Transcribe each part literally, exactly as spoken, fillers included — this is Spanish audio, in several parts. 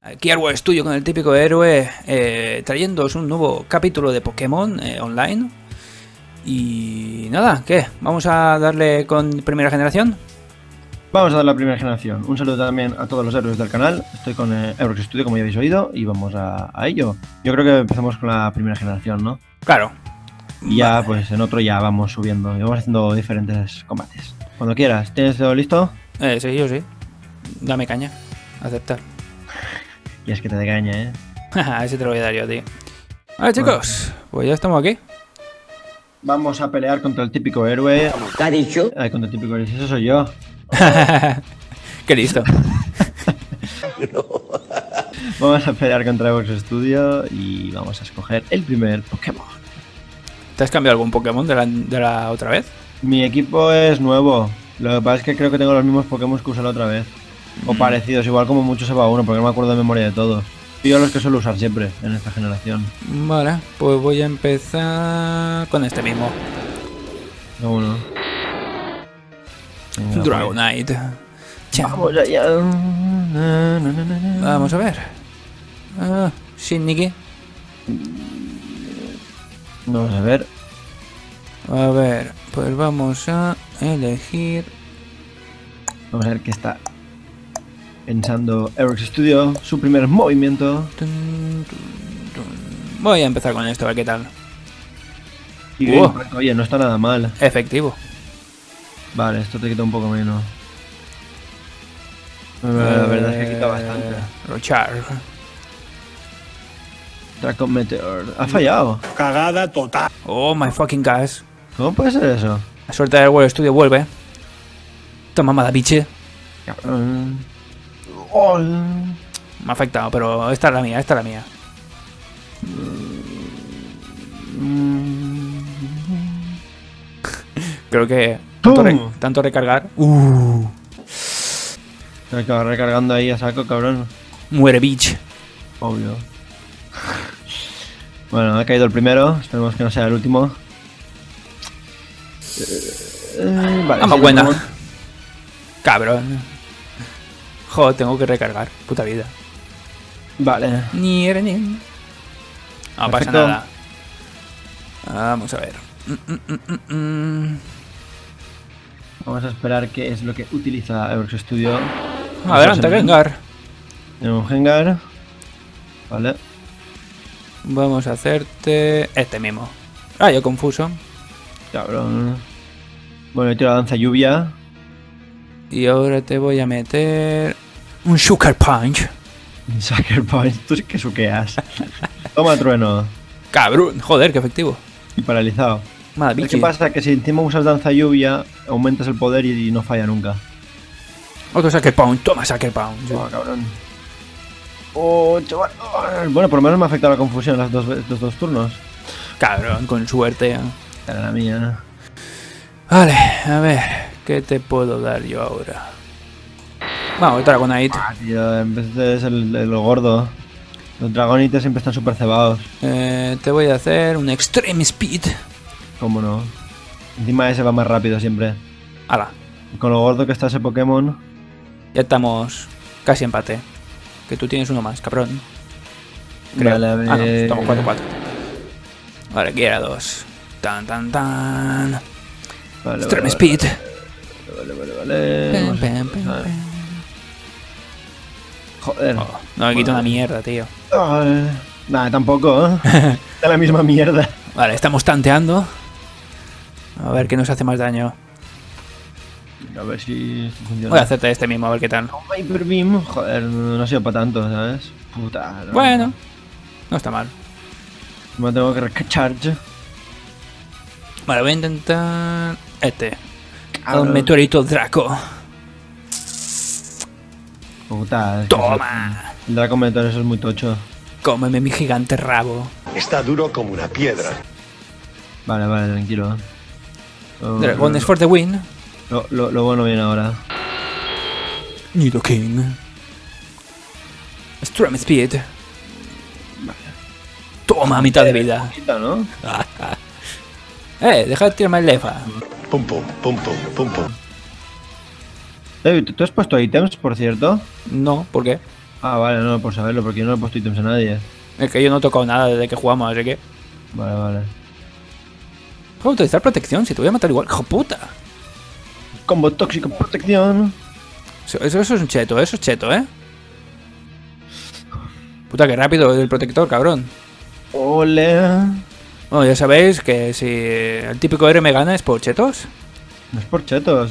Aquí Artworld Studio con el típico héroe, eh, trayéndoos un nuevo capítulo de Pokémon eh, online. Y nada, ¿qué? ¿Vamos a darle con primera generación? Vamos a dar la primera generación. Un saludo también a todos los héroes del canal. Estoy con eh, Artworld Studio, como ya habéis oído, y vamos a, a ello. Yo creo que empezamos con la primera generación, ¿no? Claro. Y ya, Vale. pues en otro ya vamos subiendo y vamos haciendo diferentes combates. Cuando quieras. ¿Tienes todo listo? Eh, sí, yo sí. Dame caña. Aceptar. Y es que te decaña, ¿eh? Ese te lo voy a dar yo, tío. Vale, chicos. Pues ya estamos aquí. Vamos a pelear contra el típico héroe. ¿Qué ha dicho? Ay, contra el típico héroe. Eso soy yo. Qué listo. Vamos a pelear contra Artworld Studio y vamos a escoger el primer Pokémon. ¿Te has cambiado algún Pokémon de la, de la otra vez? Mi equipo es nuevo. Lo que pasa es que creo que tengo los mismos Pokémon que usé la otra vez. O Mm. parecidos, igual como mucho se va uno, porque no me acuerdo de memoria de todos. Y yo los que suelo usar siempre en esta generación. Vale, pues voy a empezar con este mismo. No, uno. Venga, Dragonite. Cham. Vamos allá. Na, na, na, na, na. Vamos a ver. Ah, Shinigami. Vamos a ver. A ver, pues vamos a elegir. Vamos a ver qué está pensando Artworld Studio. Su primer movimiento. Tun, tun, tun. Voy a empezar con esto, a ver qué tal. Y Oh. impacto, oye, no está nada mal. Efectivo. Vale, esto te quita un poco menos. La verdad es que quita bastante. Rocharge. Draco Meteor. Ha fallado. Cagada total. Oh my fucking gosh. ¿Cómo puede ser eso? La suerte del World Studio vuelve. Toma, mamada biche. Cabrón. Oh. Me ha afectado, pero esta es la mía, esta es la mía. Mm. Creo que tanto, ¡Pum! re- tanto recargar. Uh, Se acaba recargando ahí a saco, cabrón. muere bitch. Obvio. Bueno, ha caído el primero. Esperemos que no sea el último. Eh, vale, Vamos, sí, buena. Pokémon. Cabrón. Joder, tengo que recargar. Puta vida. Vale. Ni era ni. No pasa Perfecto. nada. Vamos a ver. Mm, mm, mm, mm, mm. Vamos a esperar qué es lo que utiliza Artworld Studio. Adelante, Gengar. Tenemos un Gengar. Vale. Vamos a hacerte este mismo. Ah, yo confuso. Cabrón. Bueno, he tirado danza lluvia. Y ahora te voy a meter un Sugar Punch. Sucker Punch. Tú sí que suqueas. Toma trueno. Cabrón, joder, qué efectivo. Y paralizado. Madre ¿Sabes qué bichi. pasa? Que si encima usas danza lluvia, aumentas el poder y, y no falla nunca. Otro Sucker Punch. Toma, Sucker Punch. Oh, cabrón. Oh, chaval. Oh, bueno, por lo menos me ha afectado la confusión las dos, ve- los dos turnos. Cabrón, con suerte. Era la mía. Vale, a ver. ¿Qué te puedo dar yo ahora? Vamos, Dragonite. Ah, tío, en vez de ser el, el gordo. Los dragonites siempre están súper cebados. Eh, te voy a hacer un Extreme Speed. ¿Cómo no? Encima ese va más rápido siempre. Hala, Con lo gordo que está ese Pokémon. ya estamos casi empate. Que tú tienes uno más, cabrón. Creo. Vale, a Ah, no, ver. estamos cuatro cuatro. Vale, aquí era dos. Tan, tan, tan. Vale, Extreme vale, Speed. Vale, vale, vale. Pem, Vamos a- pem, pem, a ver. pem. Joder. Oh, no me quito una mierda, tío. Ay, Nada, tampoco, ¿eh? Está la misma mierda. Vale, estamos tanteando. A ver qué nos hace más daño. A ver si esto funciona. Voy a hacerte este mismo, a ver qué tal. Hyper Beam. Joder, no ha sido para tanto, ¿sabes? Puta. no. Bueno, no está mal. Me tengo que recharge. Vale, voy a intentar este. Cabrón. Un meteorito Draco. Puta. es que Toma. El Draco Meteor, eso es muy tocho. Cómeme mi gigante rabo. Está duro como una piedra. Vale, vale, tranquilo. Lo, Dragones for the win. lo, lo, lo bueno viene ahora. Nidoking. Extreme Speed. Toma, mitad de vida. Quita, ¿no? Eh, deja de tirarme el lefa. Pum pum, pum pum, pum pum. David, ¿tú has puesto ítems, por cierto? No, ¿por qué? Ah, vale, no, por saberlo, porque yo no he puesto ítems a nadie. Es que yo no he tocado nada desde que jugamos, así que... Vale, vale. ¿Puedo utilizar protección? Si te voy a matar igual. ¡Hijo puta! Combo tóxico, protección. Eso, eso, eso es un cheto, eso es cheto, ¿eh? Puta, qué rápido el protector, cabrón. Ole. Bueno, ya sabéis que si el típico héroe me gana es por chetos. No es por chetos.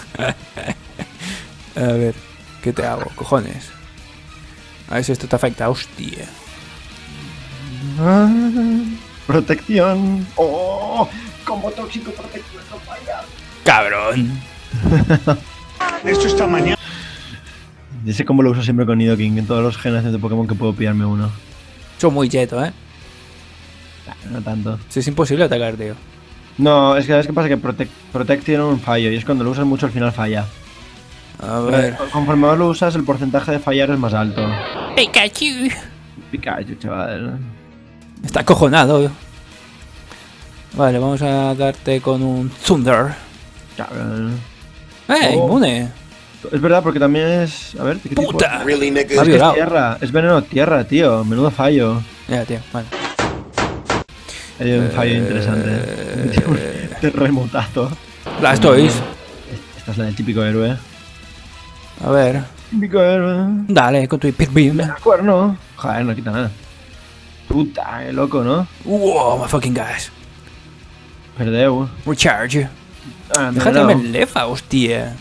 A ver, ¿qué te hago? Cojones. A ver si esto te afecta. Hostia. Ah, protección. Oh, combo tóxico, protección, no falla. Cabrón. Esto esta mañana. Y ese combo lo uso siempre con Nidoking en todos los generaciones de Pokémon que puedo pillarme uno. Son muy cheto, ¿eh? No tanto. Si es imposible atacar, tío. No, es que ¿sabes qué pasa? Que Protect, Protect tiene un fallo y es cuando lo usas mucho al final falla. A ver. Eh, Conforme más lo usas, el porcentaje de fallar es más alto. Pikachu. Pikachu, chaval. Está acojonado. Vale, vamos a darte con un Thunder. Cabrón. ¡Eh! Oh. Inmune. Es verdad, porque también es. A ver, ¿qué tipo? ¡Puta! Really, Me ha nigga. Es que es violado. tierra, es veneno tierra, tío. Menudo fallo. Ya, tío, vale. Hay un fallo Eh, interesante. Tiene un terremotazo. Blastoise. Esta es la del típico héroe. A ver. Típico héroe. Dale, con tu Hyper Beam. Cuerno. Joder, no quita nada. Puta, qué loco, ¿no? Wow, my fucking guys. Perdeu. Recharge. Ah, Déjate no. me lefa, hostia.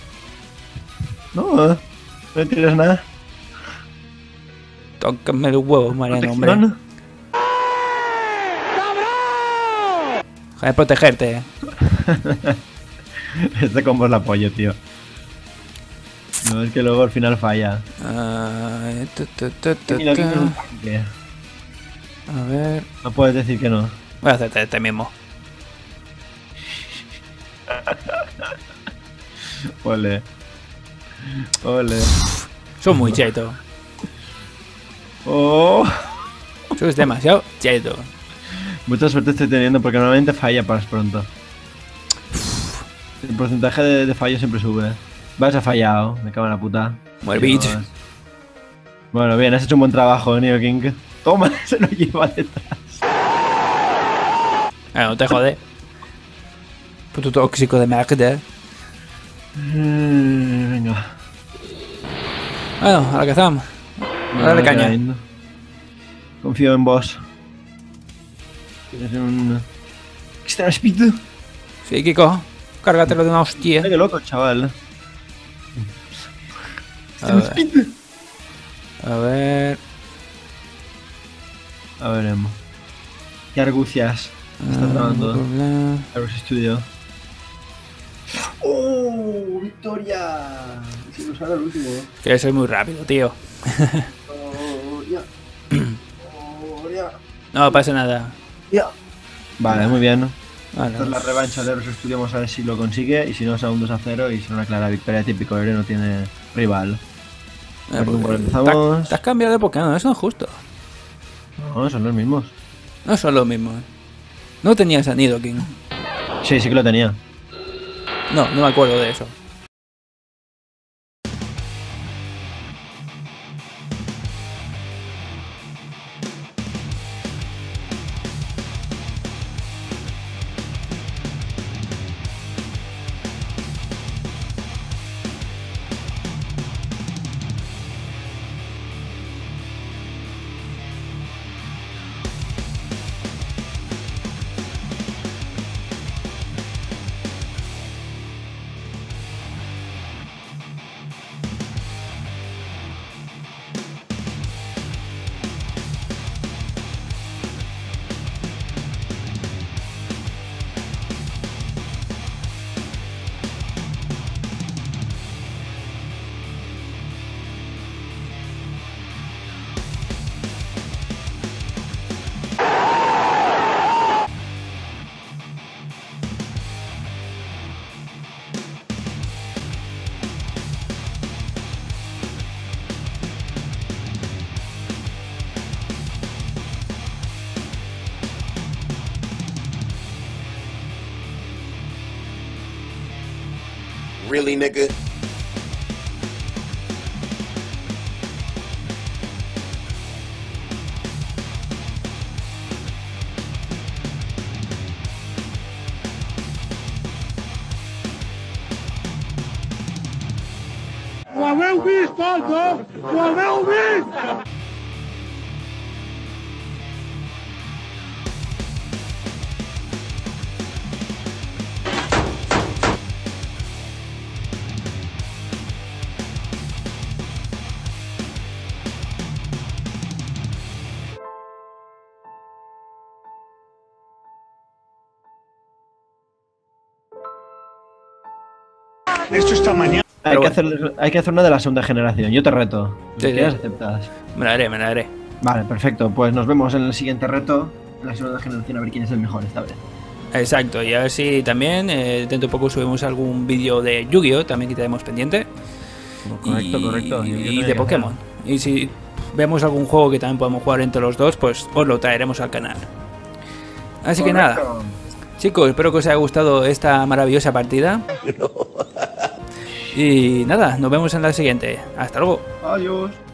No, no tienes nada. Tócame los huevos, Mariano, hombre. Protección. Deja de protegerte. Este combo es la pollo, tío. No, es que luego al final falla. Ah, tu, tu, tu, tu, Mira, aquí tu. no es un tanque. A ver. No puedes decir que no. Voy a hacerte este mismo. Ole. Ole. Son muy cheto. Oh. Eso es demasiado cheto. Mucha suerte estoy teniendo porque normalmente falla para pronto. El porcentaje de, de fallo siempre sube. Vas a fallado, me cago en la puta. Muere bitch. Dios. Bueno, bien, has hecho un buen trabajo, Nidoking. Toma, se lo lleva detrás. Ah, no te jode. Puto tóxico de merda. Mm, venga. Bueno, a la que estamos. Dale caña. Grind. Confío en vos. Tienes un... Extra speed. Sí, Kiko. Cárgatelo de una hostia. Qué loco, chaval. A Extra ver. speed. A ver. A veremos. ¿Qué argucias estás grabando? Ah, Argus Studio. ¡Oh! ¡Victoria! Si nos sale el último. Que soy muy rápido, tío. ¡Oh, ya! ¡Oh, ya! No pasa nada. ¡Ya! Vale, muy bien. Vale. Esta es la revancha de Argus Studio. Vamos a ver si lo consigue. Y si no, es a un dos a cero. Y si no, una clara victoria típico héroe no tiene rival. Eh, Bueno, porque empezamos. te, te has cambiado de Pokémon, eso no es justo. No, son los mismos. No son los mismos. No tenías a Nidoking. Sí, sí que lo tenía. No, no me acuerdo de eso. Really, nigga. heu vist, tots, eh? Ho haveu vist? Esto esta mañana. Hay que, bueno. hacer, hay que hacer una de la segunda generación. Yo te reto. Si Sí, quieres, sí. aceptas. Me la haré, me la haré. Vale, perfecto. Pues nos vemos en el siguiente reto. En la segunda generación, a ver quién es el mejor esta vez. Exacto, y a ver si también eh, dentro de poco subimos algún vídeo de Yu-Gi-Oh! También que tenemos pendiente. Correcto, y, correcto. Yo- yo Y tenía de que Pokémon. Y si vemos algún juego que también podemos jugar entre los dos, pues os lo traeremos al canal. Así que nada, Correcto. chicos, espero que os haya gustado esta maravillosa partida. Y nada, nos vemos en la siguiente. Hasta luego. Adiós.